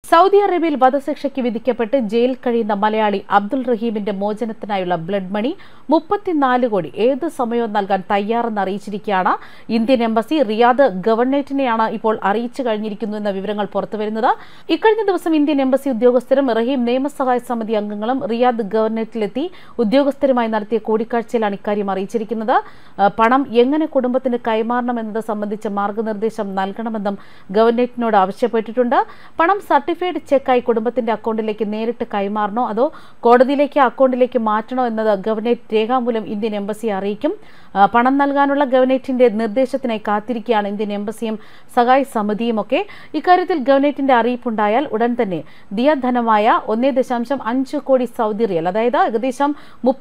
Saudi അറേബ്യയിൽ വധശിക്ഷയ്ക്ക് വിധിക്കപ്പെട്ട് ജയിലിൽ കഴിയുന്ന മലയാളി അബ്ദുൾ റഹീമിന്റെ മോചനത്തിനായുള്ള ബ്ലഡ് മണി 34 കോടി ഏത് സമയവും നൽകാൻ തയ്യാറെന്ന് അറിയിച്ചിരിക്കുകയാണ് ഇന്ത്യൻ എംബസി. റിയാദ് ഗവൺമെന്റിനെയാണ് ഇപ്പോൾ അറിയിച്ചു കഴിഞ്ഞിരിക്കുന്നു എന്ന വിവരങ്ങൾ പുറത്തുവരുന്നത്. ഇക്കഴിഞ്ഞ ദിവസം ഇന്ത്യൻ എംബസി ഉദ്യോഗസ്ഥരും റഹീം നിയമസഹായ സമിതി അംഗങ്ങളും റിയാദ് ഗവൺമെന്റിലെത്തി ഉദ്യോഗസ്ഥരുമായി നടത്തിയ കൂടിക്കാഴ്ചയിലാണ് ഇക്കാര്യം അറിയിച്ചിരിക്കുന്നത്. പണം എങ്ങനെ കുടുംബത്തിന് കൈമാറണമെന്നത് സംബന്ധിച്ച മാർഗനിർദ്ദേശം നൽകണമെന്നും ഗവൺമെന്റിനോട് ആവശ്യപ്പെട്ടിട്ടുണ്ട്. പണം സർട്ടിഫൈഡ് ചെക്കായി കുടുംബത്തിന്റെ അക്കൗണ്ടിലേക്ക് നേരിട്ട് കൈമാറണോ അതോ കോടതിയിലേക്ക് അക്കൗണ്ടിലേക്ക് മാറ്റണോ എന്നത് ഗവൺമെന്റ് രേഖാമൂലം ഇന്ത്യൻ എംബസിയെ അറിയിക്കും. പണം നൽകാനുള്ള ഗവൺമെന്റിന്റെ നിർദ്ദേശത്തിനായി കാത്തിരിക്കുകയാണ് ഇന്ത്യൻ എംബസിയും സഹായ സമിതിയുമൊക്കെ. ഇക്കാര്യത്തിൽ ഗവൺമെന്റിന്റെ അറിയിപ്പുണ്ടായാൽ ഉടൻ തന്നെ ദിയധനമായ 1.5 കോടി സൗദി റിയൽ, അതായത് ഏകദേശം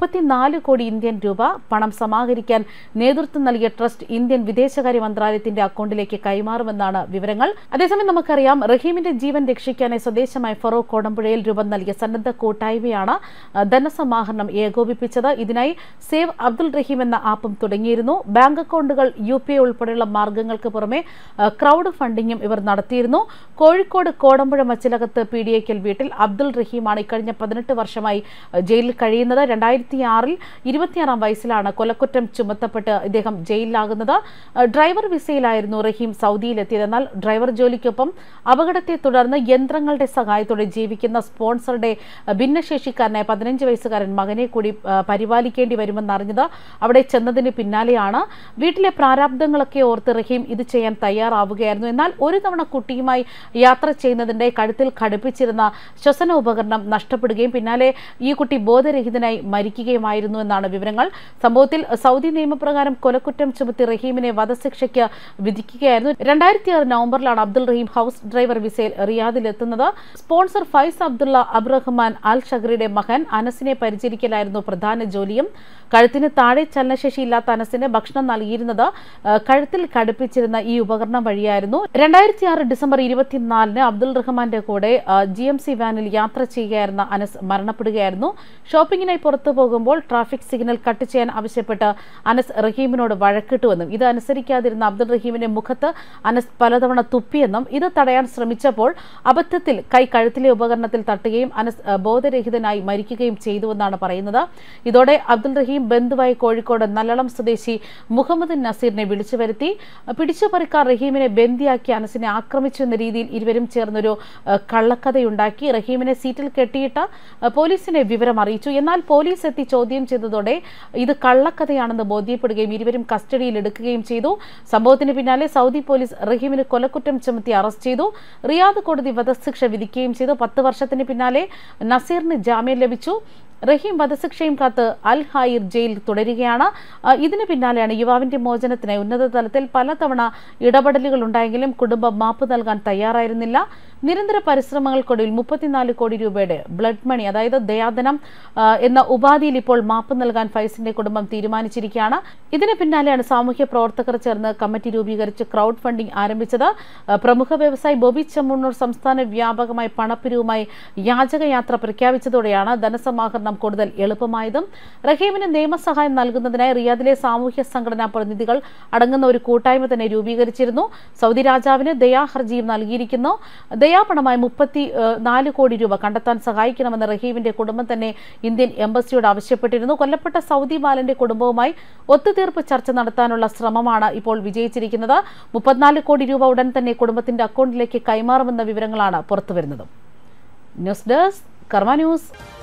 34 കോടി ഇന്ത്യൻ രൂപ പണം സമാഹരിക്കാൻ നേതൃത്വം നൽകിയ ട്രസ്റ്റ് ഇന്ത്യൻ വിദേശകാര്യ മന്ത്രാലയത്തിന്റെ അക്കൗണ്ടിലേക്ക് കൈമാറുമെന്നാണ് വിവരങ്ങൾ. അതേസമയം നമുക്കറിയാം, റഹീമിന്റെ ജീവൻ രക്ഷിക്കാനായി സ്വദേശമായ ഫറോക്ക് കോടമ്പുഴയിൽ രൂപം നൽകിയ സന്നദ്ധ കൂട്ടായ്മയാണ് ധനസമാഹരണം ഏകോപിപ്പിച്ചത്. ഇതിനായി സേവ് അബ്ദുൾ റഹീം എന്ന ആപ്പും തുടങ്ങിയിരുന്നു. ബാങ്ക് അക്കൗണ്ടുകൾ, UPI ഉൾപ്പെടെയുള്ള മാർഗങ്ങൾക്ക് പുറമെ ക്രൗഡ് ഫണ്ടിങ്ങും ഇവർ നടത്തിയിരുന്നു. കോഴിക്കോട് കോടമ്പുഴ മച്ചിലകത്ത് PDAക്കൽ വീട്ടിൽ അബ്ദുൾ റഹീമാണ് ഇക്കഴിഞ്ഞ 18 വർഷമായി ജയിലിൽ കഴിയുന്നത്. 2006-ൽ 26-ാം വയസ്സിലാണ് കൊലക്കുറ്റം ചുമത്തപ്പെട്ട് ഇദ്ദേഹം ജയിലിലാകുന്നത്. ഡ്രൈവർ വിസയിലായിരുന്നു റഹീം സൗദിയിലെത്തിയത്. എന്നാൽ ഡ്രൈവർ ജോലിക്കൊപ്പം അപകടത്തെ തുടർന്ന് യന്ത്രങ്ങളുടെ സഹായത്തോടെ ജീവിക്കുന്ന സ്പോൺസറുടെ ഭിന്നശേഷിക്കാരനായ 15 വയസ്സുകാരൻ മകനെ കൂടി പരിപാലിക്കേണ്ടി വരുമെന്നറിഞ്ഞത് അവിടെ ചെന്നതിന് പിന്നാലെയാണ്. വീട്ടിലെ പ്രാരാബ്ദങ്ങളൊക്കെ ഓർത്ത് റഹീം ഇത് ചെയ്യാൻ തയ്യാറാവുകയായിരുന്നു. എന്നാൽ ഒരു തവണ കുട്ടിയുമായി യാത്ര ചെയ്യുന്നതിന്റെ കഴുത്തിൽ ഘടിപ്പിച്ചിരുന്ന ശ്വസന ഉപകരണം നഷ്ടപ്പെടുകയും പിന്നാലെ ഈ കുട്ടി ബോധരഹിതനായി മരിക്കുകയുമായിരുന്നു എന്നാണ് വിവരങ്ങൾ. സംഭവത്തിൽ സൗദി നിയമപ്രകാരം കൊലക്കുറ്റം ചുമത്തി റഹീമിനെ വധശിക്ഷയ്ക്ക് വിധിക്കുകയായിരുന്നു. 2006 നവംബറിലാണ് അബ്ദുൾ റഹീം ഹൌസ് ഡ്രൈവർ വിസയിൽ റിയാദിലെത്തുന്നത്. Sponsor Faiz Abdullah Abdulrahman Al ഷഗറിയുടെ മകൻ അനസിനെ പരിചരിക്കലായിരുന്നു പ്രധാന ജോലിയും. കഴുത്തിന് താഴെ ചലനശേഷിയില്ലാത്ത അനസിന് ഭക്ഷണം നൽകിയിരുന്നത് കഴുത്തിൽ ഘടിപ്പിച്ചിരുന്ന ഈ ഉപകരണം വഴിയായിരുന്നു. 2006 ഡിസംബർ 24-ന് അബ്ദുൾ റഹ്മാന്റെ കൂടെ GMC വാനിൽ യാത്ര ചെയ്യുകയായിരുന്ന അനസ് മരണപ്പെടുകയായിരുന്നു. ഷോപ്പിങ്ങിനായി പുറത്തു പോകുമ്പോൾ ട്രാഫിക് സിഗ്നൽ കട്ട് ചെയ്യാൻ ആവശ്യപ്പെട്ട് അനസ് റഹീമിനോട് വഴക്കിട്ടുവെന്നും ഇത് അനുസരിക്കാതിരുന്ന അബ്ദുൾ റഹീമിന്റെ മുഖത്ത് അനസ് പലതവണ തുപ്പിയെന്നും ഇത് തടയാൻ ശ്രമിച്ചപ്പോൾ അബദ്ധത്തിൽ കൈ കഴുത്തിലെ ഉപകരണത്തിൽ തട്ടുകയും അനസ് ബോധരഹിതനായി മരിക്കുകയും ചെയ്തുവെന്നാണ് പറയുന്നത്. ഇതോടെ അബ്ദുൾ റഹീം ബന്ധുവായി കോഴിക്കോട് നല്ലളം സ്വദേശി മുഹമ്മദ് നസീറിനെ വിളിച്ചു വരുത്തി. പിടിച്ചുപറിക്കാർ റഹീമിനെ ബന്ദിയാക്കി അനസിനെ ആക്രമിച്ചു എന്ന രീതിയിൽ ഇരുവരും ചേർന്നൊരു കള്ളക്കഥയുണ്ടാക്കി റഹീമിനെ സീറ്റിൽ കെട്ടിയിട്ട് പോലീസിനെ വിവരം അറിയിച്ചു. എന്നാൽ പോലീസ് എത്തി ചോദ്യം ചെയ്തതോടെ ഇത് കള്ളക്കഥയാണെന്ന് ബോധ്യപ്പെടുകയും ഇരുവരും കസ്റ്റഡിയിൽ എടുക്കുകയും ചെയ്തു. സംഭവത്തിന് പിന്നാലെ സൗദി പോലീസ് റഹീമിന് കൊലക്കുറ്റം ചുമത്തി അറസ്റ്റ് ചെയ്തു. റിയാദ് കോടതി വധശിക്ഷ വിധിക്കുകയും ചെയ്തു. 10 വർഷത്തിന് പിന്നാലെ നസീറിന് ജാമ്യം ലഭിച്ചു. റഹീം വധശിക്ഷയും കാത്ത് അൽ ഹായിർ ജയിൽ തുടരുകയാണ്. ഇതിന് പിന്നാലെയാണ് യുവാവിന്റെ മോചനത്തിനായി ഉന്നത തലത്തിൽ പലതവണ ഇടപെടലുകൾ ഉണ്ടായെങ്കിലും കുടുംബം മാപ്പ് നൽകാൻ തയ്യാറായിരുന്നില്ല. നിരന്തര പരിശ്രമങ്ങൾക്കൊടുവിൽ 34 കോടി രൂപയുടെ ബ്ലഡ് മണി, അതായത് ദയാധനം എന്ന ഉപാധിയിൽ ഇപ്പോൾ മാപ്പ് നൽകാൻ ഫൈസിന്റെ കുടുംബം തീരുമാനിച്ചിരിക്കുകയാണ്. ഇതിന് പിന്നാലെയാണ് സാമൂഹ്യ പ്രവർത്തകർ ചേർന്ന് കമ്മിറ്റി രൂപീകരിച്ച് ക്രൗഡ് ഫണ്ടിംഗ് ആരംഭിച്ചത്. പ്രമുഖ വ്യവസായി ബോബി ചെമ്മണ്ണൂർ സംസ്ഥാന വ്യാപകമായി പണപ്പിരിവുമായി യാചകയാത്ര പ്രഖ്യാപിച്ചതോടെയാണ് ധനസമാഹരണം കൂടുതൽ എളുപ്പമായതും. റഹീമിന് നിയമസഹായം നൽകുന്നതിനായി റിയാദിലെ സാമൂഹ്യ സംഘടനാ പ്രതിനിധികൾ അടങ്ങുന്ന ഒരു കൂട്ടായ്മ തന്നെ രൂപീകരിച്ചിരുന്നു. സൗദി രാജാവിന് ദയാ ഹർജിയും നൽകിയിരിക്കുന്നു. ദയാപണമായി 34 കോടി രൂപ കണ്ടെത്താൻ സഹായിക്കണമെന്ന് റഹീമിന്റെ കുടുംബം തന്നെ ഇന്ത്യൻ എംബസിയോട് ആവശ്യപ്പെട്ടിരുന്നു. കൊല്ലപ്പെട്ട സൗദി ബാലന്റെ കുടുംബവുമായി ഒത്തുതീർപ്പ് ചർച്ച നടത്താനുള്ള ശ്രമമാണ് ഇപ്പോൾ വിജയിച്ചിരിക്കുന്നത്. 34 കോടി രൂപ ഉടൻ തന്നെ കുടുംബത്തിന്റെ അക്കൗണ്ടിലേക്ക് കൈമാറുമെന്ന വിവരങ്ങളാണ് പുറത്തുവരുന്നത്. News desk Karma news.